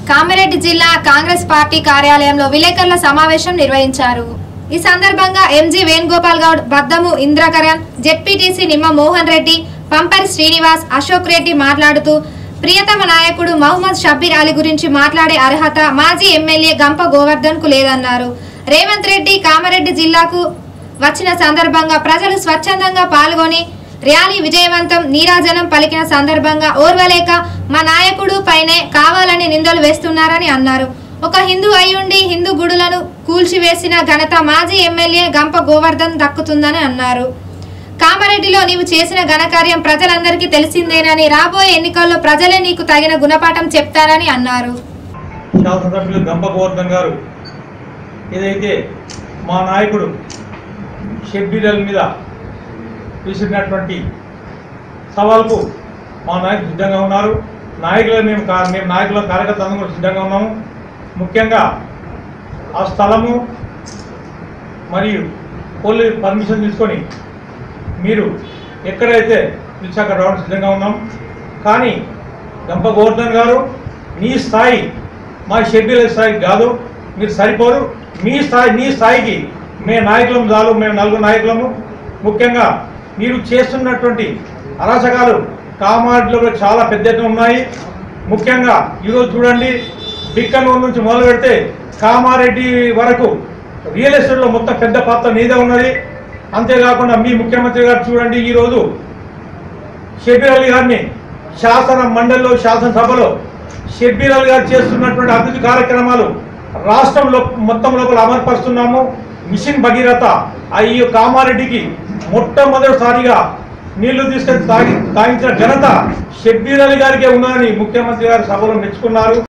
కామారెడ్డి జిల్లా కాంగ్రెస్ పార్టీ కార్యాలయంలో విలేకరుల సమావేశం నిర్వహించారు. ఈ సందర్భంగా ఎంజీ వేణుగోపాల్ గౌడ్, బద్దము ఇంద్రకరణ్, జెడ్పీటీసీ నిమ్మ మోహన్ రెడ్డి, పంపరి శ్రీనివాస్, అశోక్ రెడ్డి మాట్లాడుతూ ప్రియతమ నాయకుడు మహమ్మద్ షబ్బీర్ అలీ గురించి మాట్లాడే అర్హత మాజీ ఎమ్మెల్యే గంప గోవర్ధన్ కు లేదన్నారు. రేవంత్ రెడ్డి కామారెడ్డి జిల్లాకు వచ్చిన సందర్భంగా ప్రజలు స్వచ్ఛందంగా పాల్గొని ర్యాలీ విజయవంతం నీరాజనం పలికిన సందర్భంగా ఓర్వలేక మా నాయకుడు పైనే కావాలని నిందలు వేస్తున్నారని అన్నారు. ఒక హిందూ అయ్యుండి హిందూ గుడులను కూల్చివేసిన ఘనత మాజీ ఎమ్మెల్యే గంప గోవర్ధన్ దక్కుతుందని అన్నారు. కామారెడ్డిలో నీవు చేసిన ఘనకార్యం ప్రజలందరికీ తెలిసిందేనని, రాబోయే ఎన్నికల్లో ప్రజలే నీకు తగిన గుణపాఠం చెప్తారని అన్నారు. శాసనసభ్యులు గంప గోవర్ధన్ గారు ఏదైతే మా నాయకుడు షబ్బీర్ అలీ మీద విసిరినటువంటి సవాల్కు మా నాయకులు సిద్ధంగా ఉన్నారు. మేము నాయకుల కార్యకర్తలు కూడా సిద్ధంగా ఉన్నాము. ముఖ్యంగా ఆ స్థలము మరియు పోలీసు పర్మిషన్ తీసుకొని మీరు ఎక్కడైతే పిలిచి అక్కడ రావడం సిద్ధంగా ఉన్నాం. కానీ గంప గోవర్ధన్ గారు మీ స్థాయి మా షబ్బీర్ అలీ స్థాయికి కాదు, మీరు సరిపోరు. మీ స్థాయికి మేము నాయకులము చాలు, మేము నలుగురు నాయకులము. ముఖ్యంగా మీరు చేస్తున్నటువంటి అరాచకాలు కామారెడ్డిలో చాలా పెద్ద ఎత్తున ఉన్నాయి. ముఖ్యంగా ఈరోజు చూడండి, బిక్కనూరు నుంచి మొదలు పెడితే కామారెడ్డి వరకు రియల్ ఎస్టేట్లో మొత్తం పెద్ద పాత్ర నీదే ఉన్నది. అంతేకాకుండా మీ ముఖ్యమంత్రి గారు చూడండి, ఈరోజు షబ్బీర్ అలీ గారిని శాసన మండలిలో శాసనసభలో షబ్బీర్ అలీ గారు చేస్తున్నటువంటి అభివృద్ధి కార్యక్రమాలు రాష్ట్రంలో మొత్తం లోపల అమలుపరుస్తున్నాము. మిషన్ భగీరథ ఈ కామారెడ్డికి మొట్టమొదటిసారిగా నీళ్లు తీసుకొని తాగించిన ఘనత షబ్బీర్ అలీ గారికే ఉన్నదని ముఖ్యమంత్రి గారు సభలో మెచ్చుకున్నారు.